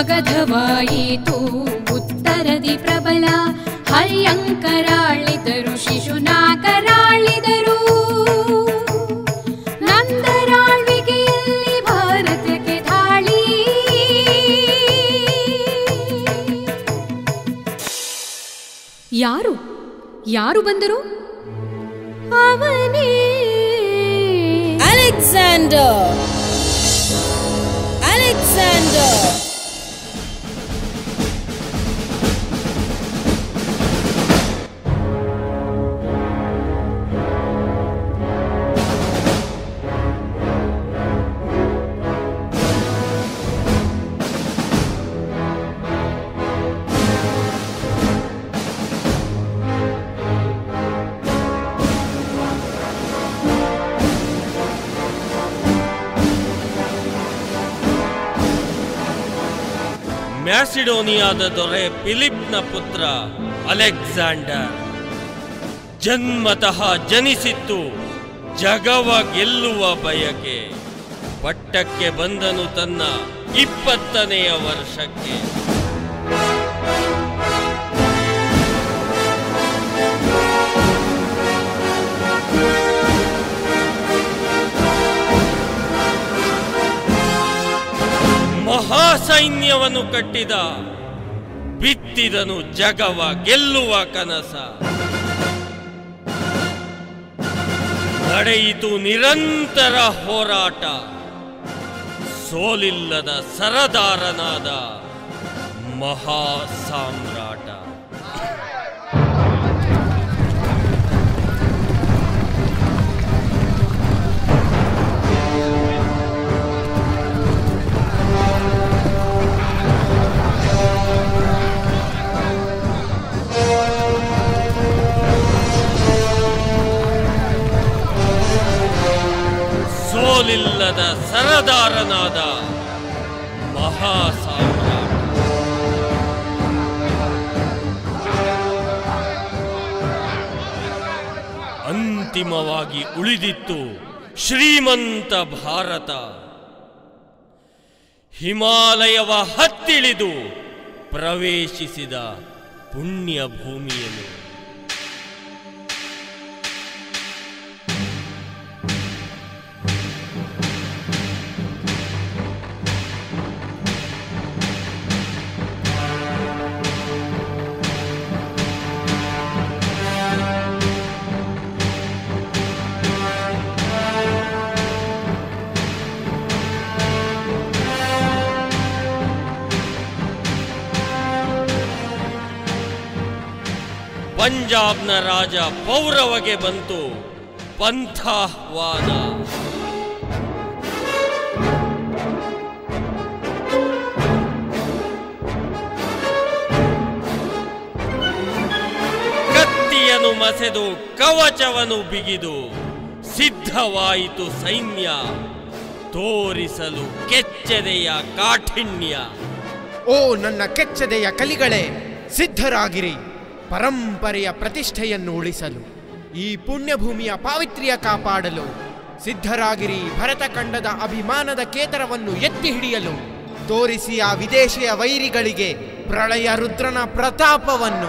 ಮಗಧವಾಯಿತು ಉತ್ತರದಿ ಪ್ರಬಲ ಹರ್ಯಂಕರಾಳಿದರು ಶಿಶುನಾಕರಾಳಿದರು ನಂದರಾಳ್ವಿಕೆಯಲ್ಲಿ ಭಾರತಕ್ಕೆ ಧಾಳಿ ಯಾರು ಯಾರು ಬಂದರು ಅವನೇ ಅಲೆಕ್ಸಾಂಡರ್ ಅಲೆಕ್ಸಾಂಡರ್ ಮ್ಯಾಸಿಡೋನಿಯಾದ ದೊರೆ ಫಿಲಿಪ್ನ ಪುತ್ರ ಅಲೆಕ್ಸಾಂಡರ್ ಜನ್ಮತಃ ಜನಿಸಿತ್ತು ಜಗವ ಗೆಲ್ಲುವ ಬಯಕೆ. ಪಟ್ಟಕ್ಕೆ ಬಂದನು ತನ್ನ 20ನೆಯ ವರ್ಷಕ್ಕೆ. ಮಹಾಸೈನ್ಯವನ್ನು ಕಟ್ಟಿದ, ಬಿತ್ತಿದನು ಜಗವ ಗೆಲ್ಲುವ ಕನಸ. ನಡೆಯಿತು ನಿರಂತರ ಹೋರಾಟ, ಸೋಲಿಲ್ಲದ ಸರದಾರನಾದ ಮಹಾಸಾಮ್ರಾಟ. ಸೋಲಿಲ್ಲದ ಸರದಾರನಾದ ಮಹಾಸಾಮ್ರಾಟ. ಅಂತಿಮವಾಗಿ ಉಳಿದಿತ್ತು ಶ್ರೀಮಂತ ಭಾರತ. ಹಿಮಾಲಯವ ಹತ್ತಿಳಿದು ಪ್ರವೇಶಿಸಿದ ಪುಣ್ಯ ಭೂಮಿಯನ್ನು. ಪಂಜಾಬ್ನ ರಾಜ ಪೌರವಗೆ ಬಂತು ಪಂಥಾಹ್ವಾನ. ಕತ್ತಿಯನ್ನು ಮಸೆದು ಕವಚವನ್ನು ಬಿಗಿದು ಸಿದ್ಧವಾಯಿತು ಸೈನ್ಯ, ತೋರಿಸಲು ಕೆಚ್ಚೆದೆಯ ಕಾಠಿಣ್ಯ. ಓ ನನ್ನ ಕೆಚ್ಚೆದೆಯ ಕಲಿಗಳೇ, ಸಿದ್ಧರಾಗಿರಿ ಪರಂಪರೆಯ ಪ್ರತಿಷ್ಠೆಯನ್ನು ಉಳಿಸಲು, ಈ ಪುಣ್ಯಭೂಮಿಯ ಪಾವಿತ್ರ್ಯ ಕಾಪಾಡಲು. ಸಿದ್ಧರಾಗಿರಿ ಭರತಖಂಡದ ಅಭಿಮಾನದ ಕೇತರವನ್ನು ಎತ್ತಿ ಹಿಡಿಯಲು. ತೋರಿಸಿ ಆ ವಿದೇಶಿಯ ವೈರಿಗಳಿಗೆ ಪ್ರಳಯ ರುದ್ರನ ಪ್ರತಾಪವನ್ನು.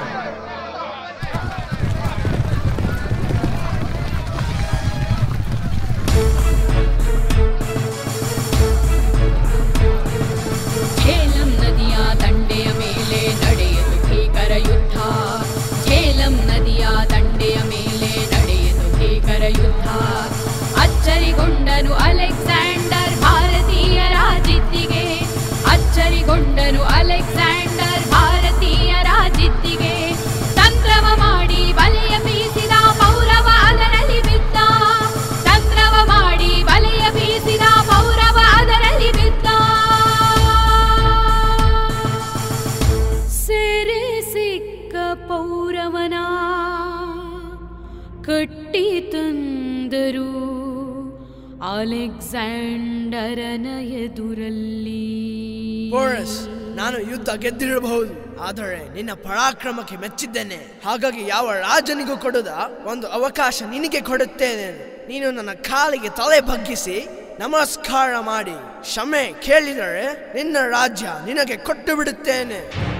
ಝೇಲಂ ನದಿಯ ದಂಡೆಯ ಮೇಲೆ ನಡೆಯಿತು ಭೀಕರ ಯುದ್ಧ. ಝೇಲಂ ನದಿಯ ದಂಡೆಯ ಮೇಲೆ ನಡೆಯಿತು ಭೀಕರ ಯುದ್ಧ. ಅಚ್ಚರಿಗೊಂಡನು ಅಲೆಕ್ಸಾಂಡರ್ ಭಾರತೀಯರ ಜಿದ್ದಿಗೆ. ಅಚ್ಚರಿಗೊಂಡನು ಅಲೆಕ್ಸಾಂಡರ್ ಭಾರತೀಯರ ಜಿದ್ದಿಗೆ. ತಂತ್ರವ ಮಾಡಿ ಬಲೆಯ ಬೀಸಿದ ಪೌರವ ಅದರಲ್ಲಿ ಬಿದ್ದ. ತಂತ್ರವ ಮಾಡಿ ಬಲೆಯ ಬೀಸಿದ ಪೌರವ ಅದರಲ್ಲಿ ಬಿದ್ದ. ಸೆರೆ ಸಿಕ್ಕ ಪೌರವನ ಕಟ್ಟಿ ತಂದರು ಅಲೆಕ್ಸಾಂಡರನ ಎದುರಲ್ಲಿ. ಪೋರಸ್, ನಾನು ಯುದ್ಧ ಗೆದ್ದಿರಬಹುದು, ಆದರೆ ನಿನ್ನ ಪರಾಕ್ರಮಕ್ಕೆ ಮೆಚ್ಚಿದ್ದೇನೆ. ಹಾಗಾಗಿ ಯಾವ ರಾಜನಿಗೂ ಕೊಡದ ಒಂದು ಅವಕಾಶ ನಿನಗೆ ಕೊಡುತ್ತೇನೆ. ನೀನು ನನ್ನ ಕಾಲಿಗೆ ತಲೆ ಬಗ್ಗಿಸಿ ನಮಸ್ಕಾರ ಮಾಡಿ ಕ್ಷಮೆ ಕೇಳಿದರೆ ನಿನ್ನ ರಾಜ್ಯ ನಿನಗೆ ಕೊಟ್ಟು ಬಿಡುತ್ತೇನೆ.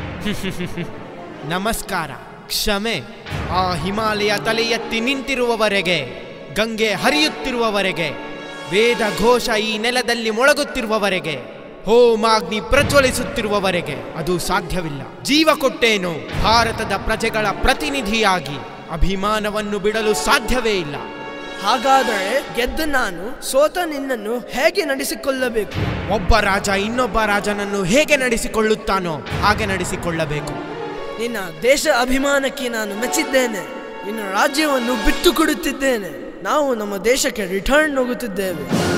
ನಮಸ್ಕಾರ, ಕ್ಷಮೆ. ಆ ಹಿಮಾಲಯ ತಲೆ ಎತ್ತಿ ನಿಂತಿರುವವರೆಗೆ, ಗಂಗೆ ಹರಿಯುತ್ತಿರುವವರೆಗೆ, ವೇದ ಘೋಷ ಈ ನೆಲದಲ್ಲಿ ಮೊಳಗುತ್ತಿರುವವರೆಗೆ, ಹೋಮಾಗ್ನಿ ಪ್ರಜ್ವಲಿಸುತ್ತಿರುವವರೆಗೆ ಅದು ಸಾಧ್ಯವಿಲ್ಲ. ಜೀವ ಕೊಟ್ಟೇನು ಭಾರತದ ಪ್ರಜೆಗಳ ಪ್ರತಿನಿಧಿಯಾಗಿ ಅಭಿಮಾನವನ್ನು ಬಿಡಲು ಸಾಧ್ಯವೇ ಇಲ್ಲ. ಹಾಗಾದರೆ ಗೆದ್ದ ನಾನು ಸೋತ ನಿನ್ನನ್ನು ಹೇಗೆ ನಡೆಸಿಕೊಳ್ಳಬೇಕು? ಒಬ್ಬ ರಾಜ ಇನ್ನೊಬ್ಬ ರಾಜನನ್ನು ಹೇಗೆ ನಡೆಸಿಕೊಳ್ಳುತ್ತಾನೋ ಹಾಗೆ ನಡೆಸಿಕೊಳ್ಳಬೇಕು. ನಿನ್ನ ದೇಶ ಅಭಿಮಾನಕ್ಕೆ ನಾನು ಮೆಚ್ಚಿದ್ದೇನೆ. ನಿನ್ನ ರಾಜ್ಯವನ್ನು ಬಿಟ್ಟು ಕೊಡುತ್ತಿದ್ದೇನೆ. ನಾವು ನಮ್ಮ ದೇಶಕ್ಕೆ ರಿಟರ್ನ್ ಹೋಗುತ್ತಿದ್ದೇವೆ.